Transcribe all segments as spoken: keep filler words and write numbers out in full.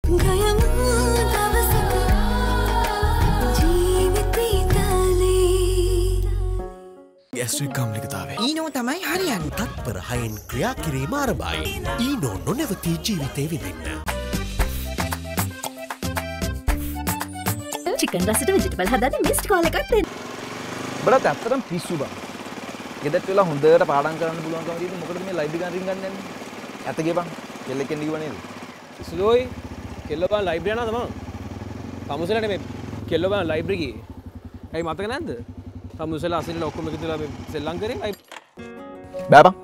ඇස්ට්‍රික් කාම්ලිකතාවේ ඊනෝ තමයි හරියන්නේ. තත්පර හයෙන් ක්‍රියා කිරීම ආරම්භයි. ඊනෝ නොනැවතී ජීවිතේ විඳින්න. චිකන් රසට වෙජිටබල් හදන්න මිස්ඩ් කෝල් එකක් දෙන්න. බලත් ඇත්තටම පිස්සු බං. ගෙදරට වෙලා හොඳට පාඩම් කරන්න පුළුවන්කම තියෙන්නේ මොකටද මේ ලයිබ්‍රරි ගන්න රින් ගන්න යන්නේ? ඇත ගේ බං. කෙල්ල කෙන්න කිව්ව නේද? ඉස්ලෝයි කෙල්ල බං ලයිබ්‍රරි යනවා තමන්. තමුසෙලා නෙමෙයි කෙල්ල බං ලයිබ්‍රරි ගියේ. ඇයි මතක නැද්ද? තමුසෙලා අසිරිලා ඔක්කොම එකතුලා මේ සෙල්ලම් කරේ. බෑ බං.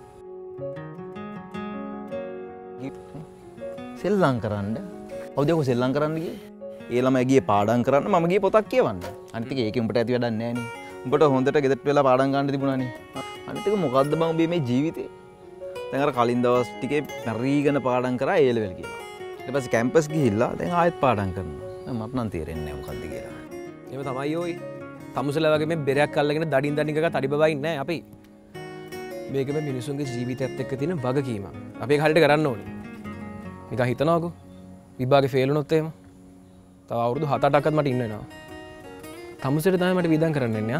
සෙල්ලම් කරන්න. ඔව් දෙකෝ සෙල්ලම් කරන්න ගියේ. ඒ ළමයි ගියේ පාඩම් කරන්න මම ගියේ පොතක් කියවන්න. අනිත් එක ඒකේ උඹට ඇති වැඩක් නැහැ නේ. උඹට හොඳට ගෙදරට වෙලා පාඩම් ගන්න තිබුණානේ. අනිත් එක මොකද්ද බං උඹේ මේ ජීවිතේ? දැන් අර කලින් දවස් ටිකේ මැරීගෙන පාඩම් කරා ඒ ලෙවල් කියලා. ඊට පස්සේ කැම්පස් ගිහිල්ලා දැන් ආයෙත් පාඩම් කරනවා. මට නම් තේරෙන්නේ නැහැ මොකද්ද කියලා. එහෙම තමයි ඕයි. තමුසෙලා වගේ මේ බෙරයක් අල්ලගෙන දඩින් දඩින් ගගා තඩි බබයි ඉන්නේ නැහැ අපි. මේක මේ මිනිසුන්ගේ ජීවිතයත් එක්ක තියෙන වගකීමක්. අපි ඒක හරියට කරන්න ඕනේ. නිකන් හිතනවාකෝ. විභාගේ ෆේල් වුණොත් එහෙම. තව අවුරුදු හත අටක්වත් මට ඉන්න වෙනවා. තමුසෙට තමයි මට වියදම් කරන්න වෙන්නේ ආ.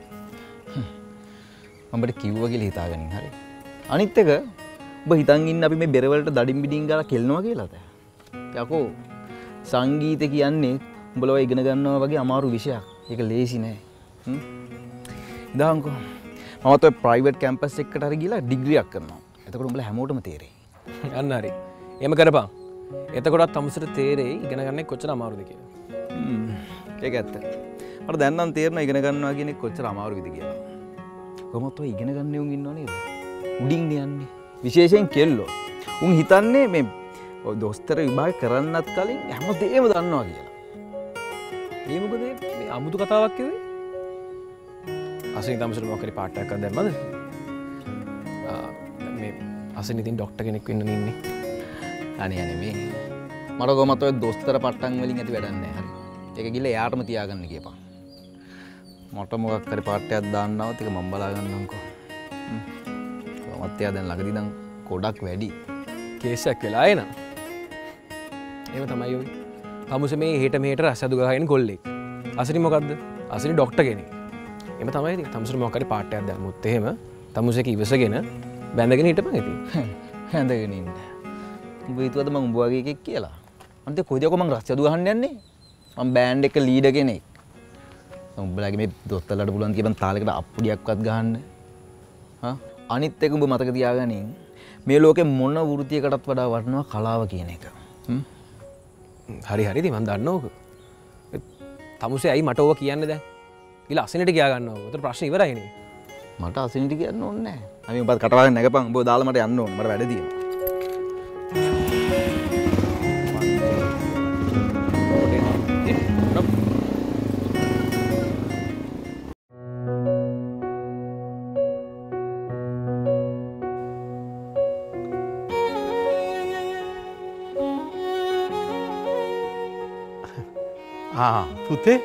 මඹට කිව්වා කියලා හිතාගනින් හරි. අනිත් එක ඔබ හිතන් ඉන්න අපි මේ බෙර වලට දඩින් බිඩින් ගාලා කෙල්නවා කියලාද? යකෝ සංගීත කියන්නේ උඹලව ඉගෙන ගන්නවා වගේ අමාරු විෂයක්. ඒක ලේසි නෑ. හ්ම්. ඉදාන්කෝ මමත් ඔය ප්‍රයිවට් කැම්පස් එකකට හරි ගිහලා ඩිග්‍රියක් කරනවා. එතකොට උඹලා හැමෝටම තේරෙයි. යන්න හරි. එහෙම කරපන්. එතකොටත් තමුසෙට තේරෙයි ඉගෙන ගන්න කොච්චර අමාරුද කියලා. හ්ම්. ඒක ඇත්ත. මට දැන් නම් තේරෙනවා ඉගෙන ගන්නවා කියන එක කොච්චර අමාරුද කියලා. කොහොමද ඔය ඉගෙන ගන්න උන් ඉන්නව නේද? උඩින් යන්නේ. විශේෂයෙන් කෙල්ලෝ. උන් හිතන්නේ මේ ඔය දොස්තර විභාග කරන්නත් කලින් හැමදේම දන්නවා කියලා. ඒ මොකද මේ අමුතු කතාවක් කිව්වේ? අසින් තමුසෙට මොකක් හරි පාට් එකක් දැම්මද? ආ මේ අසින් ඉතින් ડોක්ටර් කෙනෙක් වෙන්න ඉන්නේ. අනේ අනේ මේ මට කොහොමද ඔය දොස්තර පට්ටම් වලින් ඇති වැඩක් නැහැ හරි. ඒක ගිහලා එයාටම තියාගන්න කියපන්. මට මොකක් හරි පාට් එකක් දාන්නවත් ඒක මම බලා ගන්නම්කෝ. හ්ම්. කොහොමද එයා දැන් ළඟදී නම් ගොඩක් වැඩි. කේස් එකක් වෙලා එනවා. එහෙම තමයි ඔය. තමුසේ මේ හෙට මෙහෙට රසදු ගහගෙන කොල්ලෙක්. අසිනි මොකද්ද? අසිනි ડોක්ටර් කෙනෙක්. එහෙම තමයි ඉතින් තමුසේට මොකක් හරි පාට් එකක් දැම්මොත් එහෙම තමුසේක ඉවසගෙන බැඳගෙන හිටපන් ඉතින්. හැඳගෙන ඉන්න. උඹ හිතුවද මම උඹ වගේ එකෙක් කියලා? අන්තිම කොයිදක මම රසදු ගහන්න යන්නේ? මම බෑන්ඩ් එක ලීඩර් කෙනෙක්. උඹලාගේ මේ දොස්තරලාට පුළුවන් කියපන් තාලයකට අප්පුඩියක්වත් ගහන්න. හා අනිත් එක උඹ මතක තියාගනින් මේ ලෝකේ මොන වෘත්තියකටත් වඩා වටිනවා කලාව කියන එක. හ්ම්. හරි හරි ඉතින් මම දන්නවා ඕක. තමුසේ ඇයි මට ඕක කියන්නේ දැන්? ඊළ අසිනට ගියා ගන්නවා. උතර ප්‍රශ්න ඉවරයිනේ. මට අසිනට කියන්න ඕනේ නැහැ. අපි උඹත් කටවගෙන නැගපන්. උඹ දාලා මට යන්න ඕනේ. මට වැඩ තියෙනවා. ආ පුතේ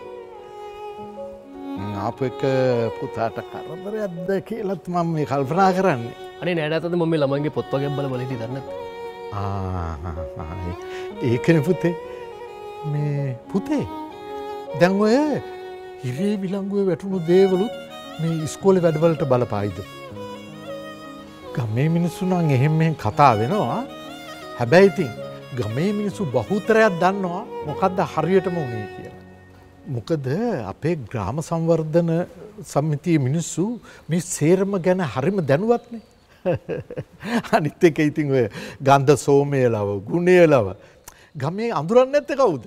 අප එක පුතාට කරදරයක්ද කියලත් මම මේ කල්පනා කරන්නේ. අනේ නෑ නැතද මම මේ ළමයින්ගේ පොත් වගේ බල බල හිටියේ දන්නත්. ආ ඒකනේ පුතේ මේ පුතේ දැන් ඔය හිරේ විලංගුවේ වැටුණු දේවලුත් මේ ඉස්කෝලේ වැඩවලට බලපායිද? ගමේ මිනිස්සු නම් එහෙම මෙහෙම කතා වෙනවා. හැබැයි ඉතින් ගමේ මිනිස්සු බහුතරයක් දන්නවා මොකද්ද හරියටම උනේ කියලා. මොකද අපේ ග්‍රාම සංවර්ධන සමිතියේ මිනිස්සු මේ සේරම ගැන හරිම දැනුවත්නේ. අනිත් එක ඉතින් ඔය ගන්ධ සෝමයලව ගුණයලව ගමේ අඳුරන්නේ නැත්තේ කවුද?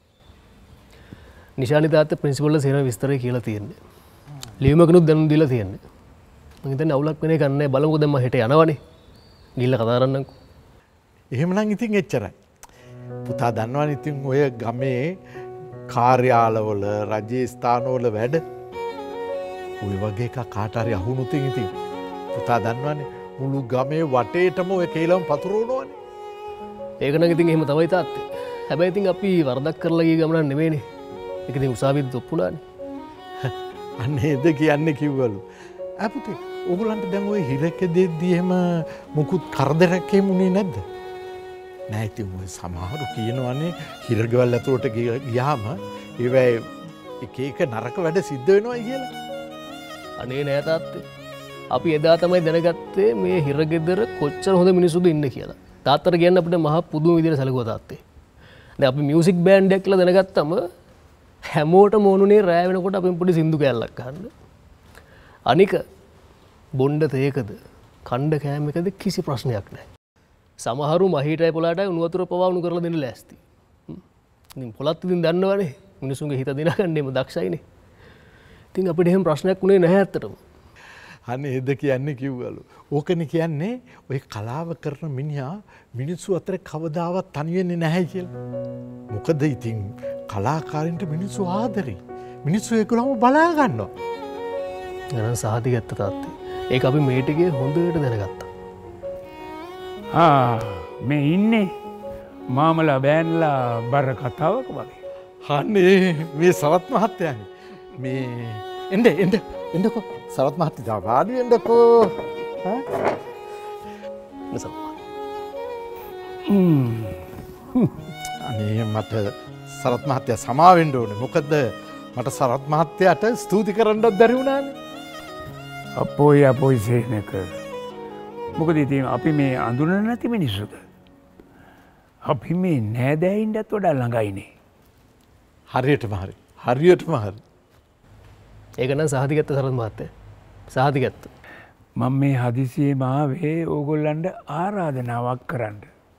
නිශානි තාත්තා ප්‍රින්සිපල්ලා සේරම විස්තරය කියලා තියෙන්නේ. ලියුමකනුත් දැනුම් දීලා තියෙන්නේ. මම හිතන්නේ අවුලක් වෙන්නේ කන්නේ බලමුකෝ දැන් මම හෙට යනවනේ. ගිහිල්ලා කතා කරන්නම්කෝ. එහෙමනම් ඉතින් එච්චරයි. පුතා දන්නවනේ ඉතින් ඔය ගමේ කාර්යාලවල රජයේ ස්ථානවල වැඩ ඔය වගේ එකක් කාට හරි අහුනොත් ඉතින් පුතා දන්නවනේ මුළු ගමේ වටේටම ඔය කේලම් පතුරවනවනේ. ඒක නම් ඉතින් එහෙම තමයි තාත්තේ. හැබැයි ඉතින් අපි වරදක් කරලා ගිය ගමනක් නෙමෙයිනේ. ඒක ඉතින් උසාවියට ඔප්පුණානේ. අනේද කියන්නේ කිව්වලු. ආ පුතේ ඕගොල්ලන්ට දැන් ඔය හිරක දෙද්දි එහෙම මුකුත් කරදරයක් එමුනේ නැද්ද? නෑ ඉතින් ඔය සමහරු කියනවනේ හිරගෙවල් ඇතුළට ගියාම ඒවැ එක එක නරක වැඩ සිද්ධ වෙනවා කියලා. අනේ නෑ තාත්තේ. අපි එදා තමයි දැනගත්තේ මේ හිරගෙදර කොච්චර හොඳ මිනිස්සුද ඉන්න කියලා. තාත්තට කියන්න අපිට මහා පුදුම විදිහට සැලකුවා තාත්තේ. දැන් අපි මියුසික් බෑන්ඩ් එකක් කියලා දැනගත්තම හැමෝටම ඕනුනේ රෑ වෙනකොට අපෙන් පොඩි සින්දු කෑල්ලක් අහන්න. අනික බොණ්ඩ තේකද කණ්ඩ කෑම එකද කිසි ප්‍රශ්නයක් නැහැ. සමහරු මහිටයි පොළාටයි උණු වතුර පවා උණු කරලා දෙන්න ලෑස්ති. ඉතින් පොළත් ඉතින් දන්නවනේ මිනිසුන්ගේ හිත දිනාගන්නෙම දක්ෂයිනේ. ඉතින් අපිට එහෙම ප්‍රශ්නයක් උනේ නැහැ ඇත්තටම. අනේ එද කියන්නේ කිව්වලු. ඕකනේ කියන්නේ ඔය කලාව කරන මිනිහා මිනිස්සු අතර කවදාවත් තනි වෙන්නේ නැහැ කියලා. මොකද ඉතින් කලාකාරින්ට මිනිස්සු ආදරේ. මිනිස්සු ඒගොල්ලෝම බලා ගන්නවා. ගණන් සාහති ගත්ත තාත්තේ. ඒක අපි මේ ටිකේ හොඳට දැනගත්තා. ආ මේ ඉන්නේ මාමලා බෑන්ලා බර කතාවක වගේ. අනේ මේ සවත් මහත්තයානේ. මේ එන්න එන්න එන්නකෝ සවත් මහත්තයා වාඩි වෙන්නකෝ. ඈ මසක්. අනේ මට සරත් මහත්තයා සමා වෙන්න ඕනේ. මොකද මට සරත් මහත්තයාට ස්තුති කරන්නත් බැරි වුණානේ. අපෝයි අපෝයි සේනක. මොකද ඉතින් අපි මේ අඳුන නැති මිනිස්සුද? අපි මේ නෑදෑයින්ටත් වඩා ළඟයිනේ. හරියටම හරි. හරියටම හරි. ඒක නම් සාහතිගත්ත සරත් මහත්තයා. සාහතිගත්ත. මම මේ හදිසියෙම ආවේ ඕගොල්ලන්ට ආරාධනාවක් කරන්න.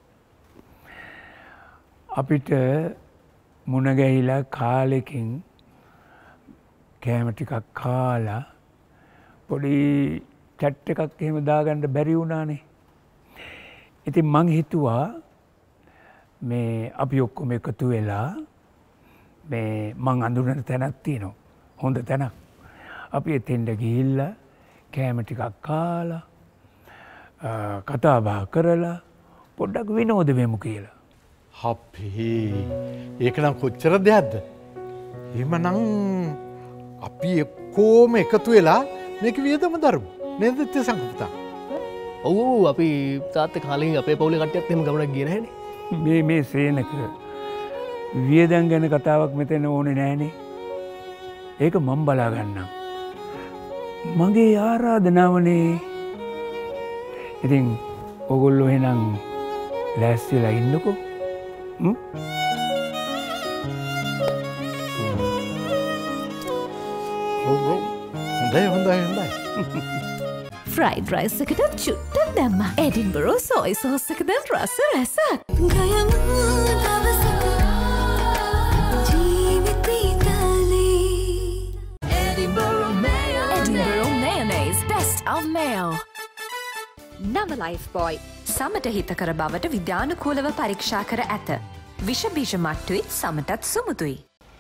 අපිට මුණ ගැහිලා කාලෙකින් කෑම ටිකක් කාලා පොඩි චැට් එකක් එහෙම දාගන්න බැරි වුණානේ. ඉතින් මං හිතුවා මේ අපි ඔක්කොම එකතු වෙලා මේ මං අඳුරන තැනක් තියෙනවා. හොඳ තැනක්. අපි එතෙන්ට ගිහිල්ලා කෑම ටිකක් කාලා කතා බහ කරලා පොඩ්ඩක් විනෝද වෙමු කියලා. අපේ ඒක නම් කොච්චර දෙයක්ද? එහෙමනම් අපි එක්කෝම එකතු වෙලා මේක වියදම දරමු. නේද සංකප්තා? ඔව් අපි තාත්තේ කාලෙකින් අපේ පවුලේ කට්ටියත් එහෙම ගමනක් ගියේ නැහනේ. මේ මේ සේනක වියදම් ගැන කතාවක් මෙතන ඕනේ නැහනේ. ඒක මම බලා ගන්නම්. මගේ ආරාධනාවනේ. ඉතින් ඔයගොල්ලෝ එහෙනම් ලෑස්තිලා ඉන්නකෝ. හ්ම්? ඔව් ඔව්. හොඳයි හොඳයි හොඳයි. ෆ්‍රයිඩ් රයිස් එකට චුට්ටක් දැම්මා. එඩින්බරෝ සොයි සෝස් එක දැන් රස රසක්. ගයමු දවසක ජීවිතේ තාලේ. Edinborough mayo. Edinborough mayonnaise best of mayo. නව ලයිෆ් බොයි. සමට හිතකර බවට විද්‍යානුකූලව පරීක්ෂා කර ඇත. විෂ බීජ මට්ටුයි සමටත් සුමුදුයි.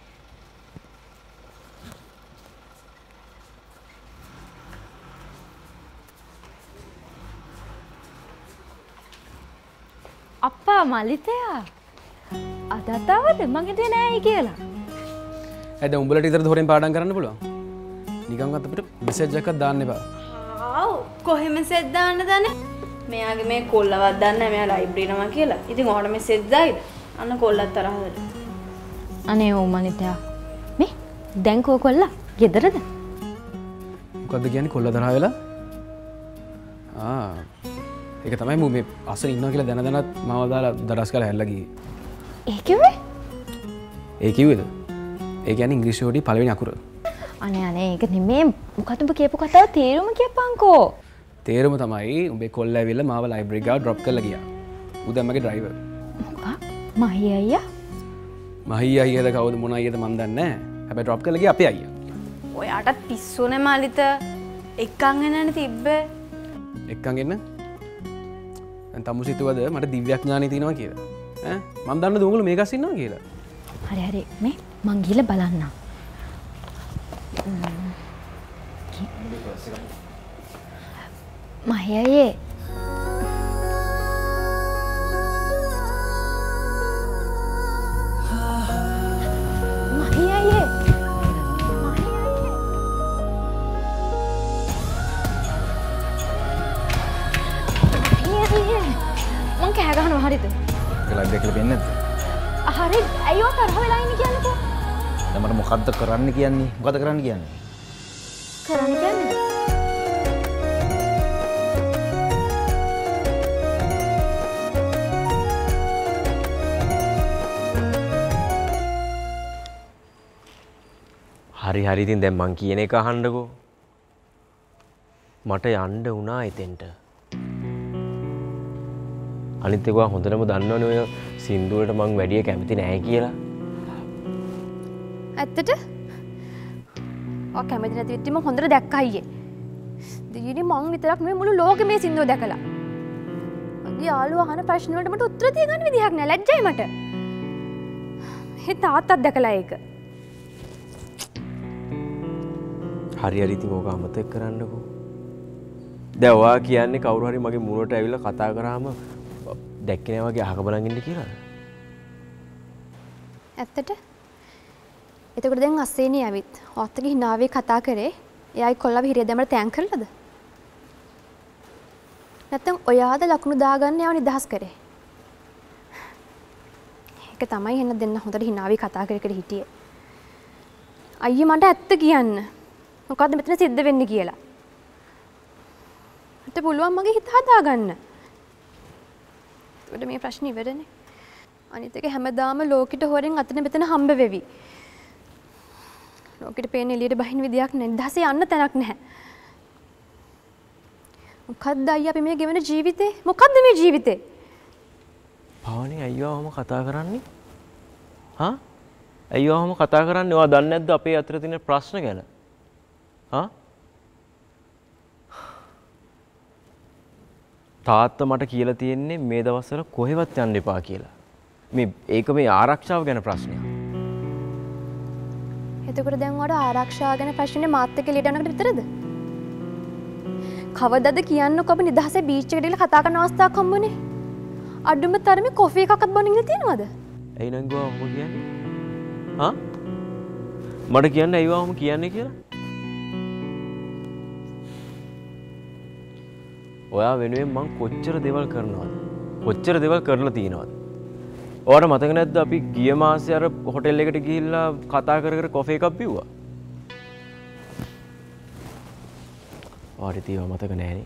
අප්පා මලිතයා අදතාවද මගෙට නෑයි කියලා. ඇද උඹලට ඉතර හොරෙන් පාඩම් කරන්න පුළුවන්. නිකන් අපිට මෙසේජ් එකක් දාන්න එපා. ආව් කොහෙ මෙසේජ් දාන්න දන්නේ? මෙයාගේ මේ කොල්ලවත් දන්නේ නැහැ මෙයා ලයිබ්‍රරි නම කියලා. ඉතින් ඔයාලට මෙසේජ් දායිද? අන්න කොල්ලත් තරහද? අනේ ඕ මලිතයා. මේ දැන් කෝ කොල්ලා ගෙදරද? මොකද්ද කියන්නේ කොල්ල තරහ වෙලා? ආ ඒක තමයි මම මේ අසල ඉන්නවා කියලා දැන දැනත් මාව දාලා දඩස් කරලා හැල්ලා ගියේ. ඒ කිව්වේ? ඒ කිව්වේද? ඒ කියන්නේ ඉංග්‍රීසි වලදී පළවෙනි අකුර. අනේ අනේ ඒක නෙමෙයි මොකද උඹ කියපු කතාව තේරුම කියපන්කෝ. තේරුම තමයි උඹේ කොල්ල ඇවිල්ලා මාව ලයිබ්‍රරි ගාව ඩ්‍රොප් කරලා ගියා. ඌ දැන් මගේ ඩ්‍රයිවර්. මොකක්? මහී අයියා? මහී අයියාද කවුද මොන අයියාද මන් දන්නේ නැහැ. හැබැයි ඩ්‍රොප් කරලා ගියා අපේ අයියා. ඔයාටත් පිස්සුනේ මලිත. එක්කන් එන්නනේ තිබ්බේ. එක්කන් එන්න? දැන් තමුසි හිතුවද මට දිව්‍යඥානෙ තියෙනවා කියලා? ඈ මන් දන්නද උඹලා මේකස් ඉන්නවා කියලා? හරි හරි මේ මං ගිහලා බලන්නම්. මහී අයියේ මහී අයියේ මං කෑ ගහනවා හරිද? දැකලා පේන්නේ නැද්ද? හරි අයියෝ තරහ වෙලා ඉන්නේ කියන්නකෝ. දැන් මට මොකද්ද කරන්න කියන්නේ? මොකද කරන්න කියන්නේ? කරන්න කියන්නේ හරි හරි ඉතින් දැන් මං කියන එක අහන්නකෝ. මට යන්න වුණා එතෙන්ට. අනිත් එක හොඳටම දන්නවනේ ඔය සින්දුවට මං වැඩිය කැමති නැහැ කියලා. ඇත්තට? ඔය කැමති නැති වෙද්දි මම හොඳට දැක්කා අයියේ. දෙයියනේ මං විතරක් නෙමෙයි මුළු ලෝකෙම මේ සින්දුව දැකලා. මගේ යාළුවා අහන ප්‍රශ්න වලට මට උත්තර දී ගන්න විදිහක් නැහැ. ලැජ්ජයි මට. මේ තාත්තත් දැකලා ඒක. හරි හරි ඉතින් ඕක අමතක කරන්නකෝ. දැන් ඔයා කියන්නේ කවුරු හරි මගේ මුණට ඇවිල්ලා කතා කරාම දැක්කේ නෑ වගේ අහක බලන් ඉන්න කියලාද? ඇත්තට? එතකොට දැන් අස්සේනේ ඇවිත් ඔත්තගේ hinaවේ කතා කරේ. එයායි කොල්ලව හිරිය දැමර තෑන් කරලාද? නැත්නම් ඔයාද ලකුණු දාගන්න යව නිදහස් කරේ? ඒක තමයි එන්න දෙන්න හොඳට hinaවේ කතා කර කර හිටියේ. අයියේ මට ඇත්ත කියන්න. මොකද්ද මෙතන සිද්ධ වෙන්නේ කියලා. මට පුළුවන් මගේ හිත හදාගන්න. ඒකට මේ ප්‍රශ්නේ ඉවරනේ. අනිත් එක හැමදාම ලෝකෙට හොරෙන් අතන මෙතන හම්බ වෙවි. ලෝකෙට පේන එළියට බහින විදියක් නැහැ. දහසේ යන්න තැනක් නැහැ. මොකද්ද අයියා අපි මේ ගෙවන ජීවිතේ? මොකද්ද මේ ජීවිතේ? පාවනේ අයියාවම කතා කරන්නේ? හා? අයියාවම කතා කරන්නේ ඔයා දන්නේ නැද්ද අපේ අතර තියෙන ප්‍රශ්න ගැන? හා? තාත්තා මට කියලා තියෙන්නේ මේ දවස්වල කොහෙවත් යන්න එපා කියලා. මේ ඒක මේ ආරක්ෂාව ගැන ප්‍රශ්නයක්. එතකොට දැන් ඔයාට ආරක්ෂාව ගැන ප්‍රශ්නේ මාත් එක්ක එළියට යනකොට විතරද? කවදද කියන්නකො ඔබ නිදහසේ බීච් එකට ගිහලා කතා කරන අවස්ථාවක් හම්බුනේ? අඩුම තරමේ කොෆි එකක්වත් බොන්න ඉන්න තියෙනවද? ඇයි නංගෝ ඔහොම කියන්නේ? හා? මට කියන්නේ ඇයි ඔහොම කියන්නේ කියලා? ඔයා වෙනුවෙන් මං කොච්චර දේවල් කරනවද? කොච්චර දේවල් කරලා තියෙනවද? ඔයාට මතක නැද්ද අපි ගිය මාසේ අර හොටෙල් එකට ගිහිල්ලා කතා කර කර කොෆි එකක් බිව්වා? ඔයාට ඒව මතක නැහැනේ.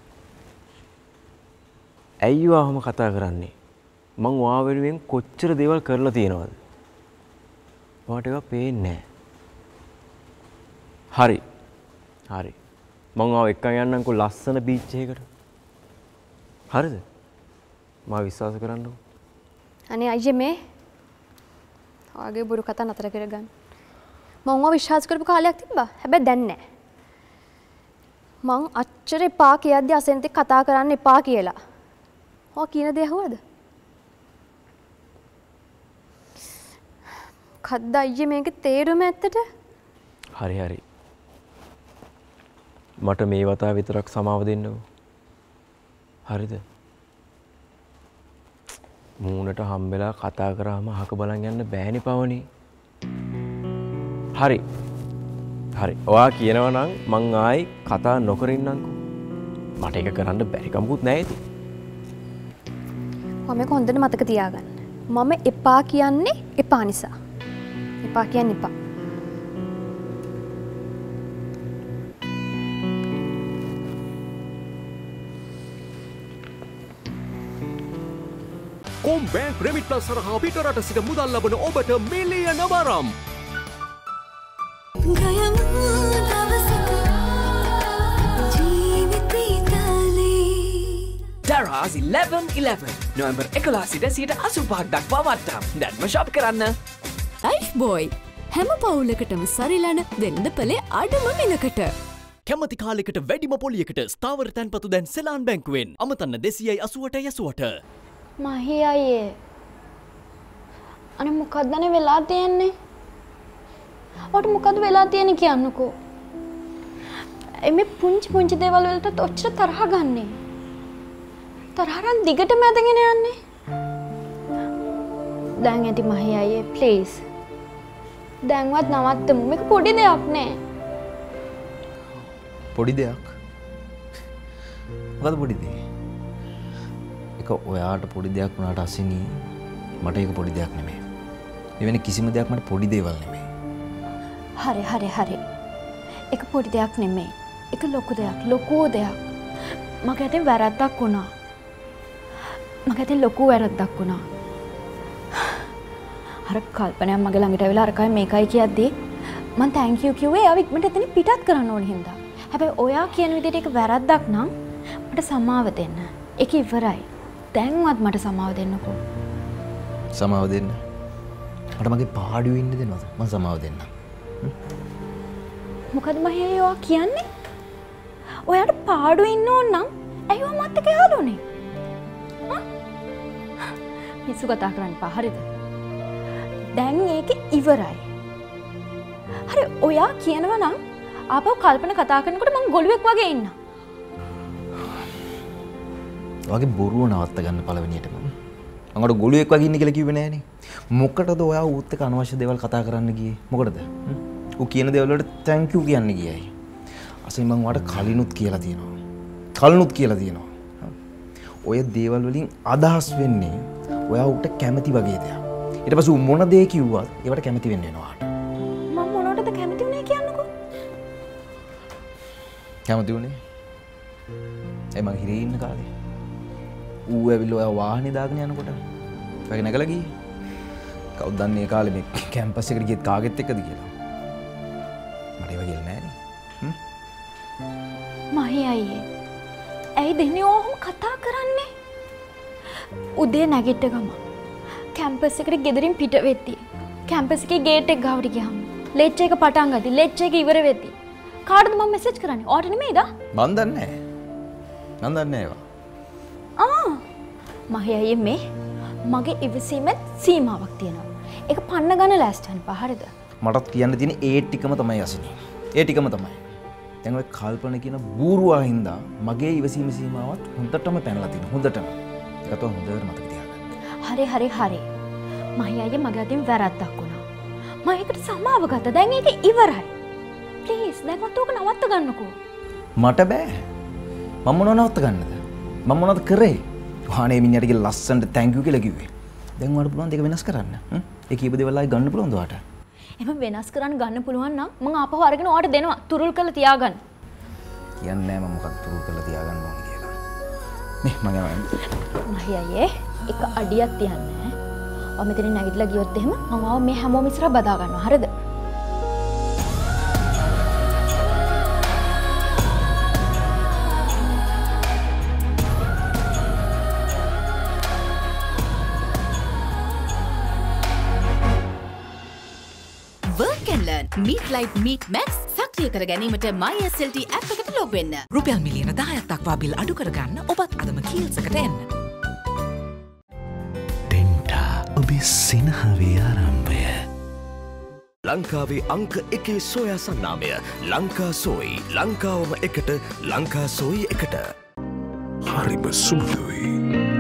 ඇයි ඔයාම කතා කරන්නේ? මං ඔයා වෙනුවෙන් කොච්චර දේවල් කරලා තියෙනවද? ඔයාට ඒවා පේන්නේ නැහැ. හරි. හරි. මං ආව එක්කන් යන්නම්කෝ ලස්සන බීච් එකකට. හරිද? මා විශ්වාස කරන්නකෝ. අනේ අයියේ මේ ඔයාගේ බොරු කතා නතර කරගන්න. මම ඔයා විශ්වාස කරපු කාලයක් තිබ්බා. හැබැයි දැන් නැහැ. මං අච්චර එපා කියද්දි අසෙන්ති කතා කරන්න එපා කියලා. ඔයා කියන දේ අහුවද? කද්ද අයියේ මේකේ තේරුම ඇත්තට? හරි හරි. මට මේ වතාව විතරක් සමාව දෙන්නකෝ. හරිද? මූණට හම්බෙලා කතා කරාම අහක බලන් යන්න බෑනේ පවනේ. හරි. හරි. ඔයා කියනවා නම් මං ආයි කතා නොකර ඉන්නම්කෝ. මට ඒක කරන්න බැරි කමකුත් නැහැ ඉතින්. මම මේක හොඳට මතක තියාගන්න. මම එපා කියන්නේ එපා නිසා. එපා කියන්න එපා. කොම් බෑන්ක් රෙමිට්ටන්ස් සරහා පිටරට සිට මුදල් ලබන ඔබට මිලියන වරම්. Dara's eleven eleven නොවැම්බර් එකොළහ සිට සියයට අසූ පහක් දක්වා වට්ටම්. දැන්ම ෂොප් කරන්න. ලයිෆ් බෝයි හැම පවුලකටම සරිලන වෙළඳපොලේ අඩුම මිලකට. කැමති කාලෙකට වැඩිම පොලියකට ස්ථාවර තැන්පතු දැන් සෙලාන් බැංකුවෙන් අමතන්න දෙසියයි අසුවට යසුවට. මහි අයියේ අනේ මොකක්දනේ වෙලා තියෙන්නේ? ඔට මොකද වෙලා තියෙන්නේ කියන්නකෝ. එමේ පුංචි පුංචි දේවල් වලට ඔච්චර තරහ ගන්නේ. තරහරන් දිගටම ඇදගෙන යන්නේ. දැන් ඇති මහි අයියේ ප්ලීස්. දැන්වත් නවත්තමු. මේක පොඩි දෙයක් නේ. පොඩි දෙයක්. මොකද පොඩි දෙයක්? ඒක ඔයාට පොඩි දෙයක් වුණාට අසිනී මට ඒක පොඩි දෙයක් නෙමෙයි. එවැනි කිසිම දෙයක් මට පොඩි දේවල් නෙමෙයි. හරි හරි හරි. ඒක පොඩි දෙයක් නෙමෙයි. ඒක ලොකු දෙයක්. ලොකු දෙයක්. මගේ අතින් වැරද්දක් වුණා. මගේ අතින් ලොකු වැරද්දක් වුණා. අර කල්පනාවක් මගේ ළඟට ඇවිල්ලා අරකයි මේකයි කියද්දී මම thank you කිව්වේ ආව ඉක්මනට එතන පිටත් කරන්න ඕන හින්දා. හැබැයි ඔයා කියන විදිහට ඒක වැරද්දක් නම් මට සමාව දෙන්න. ඒක ඉවරයි. දැන්වත් මට සමාව දෙන්නකෝ. සමාව දෙන්න. මට මගේ පාඩුවේ ඉන්න දෙනවද? මම සමාව දෙන්න. මොකද මහේ ඔයා කියන්නේ? ඔයාට පාඩුවේ ඉන්න ඕන නම් ඇයි ඔයා මත් එක්ක යාළුවනේ? හා? පිස්සු කතා කරන්න එපා. හරිද? දැන් ඒක ඉවරයි. හරි ඔයා කියනවා නම් ආපහු කල්පන කතා කරනකොට මම ගොළුෙක් වගේ ඉන්න. ඔයාගේ බොරුව නවත්ත ගන්න පළවෙනියටම. මම අර ගොළුෙක් වගේ ඉන්න කියලා කිව්වේ නෑනේ. මොකටද ඔයා ඌත් එක්ක අනවශ්‍ය දේවල් කතා කරන්න ගියේ? මොකටද? ඌ කියන දේවල් වලට thank you කියන්න ගියයි. අසයි මම ඔයාට කලිනුත් කියලා තියෙනවා. කලිනුත් කියලා තියෙනවා. ඔය දේවල් වලින් අදහස් වෙන්නේ ඔයා ඌට කැමති වගේ දෙයක්. ඊට පස්සේ ඌ මොන දේ කිව්වත් ඒවට කැමති වෙන්න වෙනවා. මම මොනවටද කැමති වුනේ කියන්නකෝ. කැමති වුනේ? ඒ මං හිරේ ඉන්න කාලේ. ඌ ඇවිල්ලා ඔයා වාහනේ දාගෙන යනකොට ඔයාගේ නැගලා ගියේ. කවුද දන්නේ ඒ කාලේ මේ කැම්පස් එකට ගියත් කාගෙත් එක්කද කියලා. මට ඒව කියලා නෑනේ. හ්ම්. මහේ අයියේ. ඇයි දෙන්නේ ඔහොම කතා කරන්නේ? උදේ නැගිට ගම. කැම්පස් එකට ගෙදරින් පිට වෙද්දී. කැම්පස් එකේ ගේට් එක ගාවට ගියාම ලෙක්චර් එක පටන් ගත්තී. ලෙක්චර් එක ඉවර වෙද්දී. කාටද මම මෙසේජ් කරන්නේ? ඔයාට නෙමෙයිද? මන් දන්නේ නෑ. මන් දන්නේ නෑ ඒවා. ආ මහේ අයියේ මේ මගේ ඉවසීමේ සීමාවක් තියෙනවා. ඒක පන්න ගන්න ලෑස්තියන් පා හරිද? මටත් කියන්න තියෙන ඒ ටිකම තමයි අසිනේ. ඒ ටිකම තමයි. දැන් ඔය කල්පන කියන බූරුවා හින්දා මගේ ඉවසීම සීමාවත් හොඳටම පැනලා තියෙනවා. හොඳටම. ඒකත් හොඳට මතක තියාගන්න. හරි හරි හරි. මහේ අයියේ මගේ අතින් වැරද්දක් වුණා. මම ඒකට සමාව ගත්තා. දැන් ඒක ඉවරයි. ප්ලීස් දැන්වත් ඕක නවත්ත ගන්නකෝ. මට බෑ. මම මොනව නවත්ත ගන්නද? මම මොනවද කරේ? වහානේ මිනිහට කියලා ලස්සනට thank you කියලා කිව්වේ. දැන් ඔයාලට පුළුවන් දෙක වෙනස් කරන්න. හ්ම්? ඒ කීප දේවල් ආයි ගන්න පුළුවන්ද ඔයාට? එහෙම වෙනස් කරන්න ගන්න පුළුවන් නම් මම ආපහු අරගෙන ඔයාට දෙනවා. තුරුල් කරලා තියාගන්න. කියන්නේ නෑ මම මොකක්ද තුරුල් කරලා තියාගන්න ඕනේ කියලා. නේ මම යනවා. මහේ අයියේ එක අඩියක් තියන්නේ. ඔය මෙතනින් නැගිටලා ගියොත් එහෙම මම ආව මේ හැමෝම ඉස්සරහ බදා ගන්නවා. හරිද? Work and learn. Meet Life Meet Max සක්‍රිය කර ගැනීමට My S L T app එකට ලොග් වෙන්න. රුපියල් මිලියන දහයක් දක්වා බිල් අඩු කරගන්න ඔබත් අදම කීල්සකට එන්න. ඩෙන්ටා ඔබේ සිනහවේ ආරම්භය. ලංකාවේ අංක එකේ සෝයා සන්නාමය ලංකා සෝයි. ලංකාවම එකට ලංකා සෝයි එකට. හරිම සුළුයි.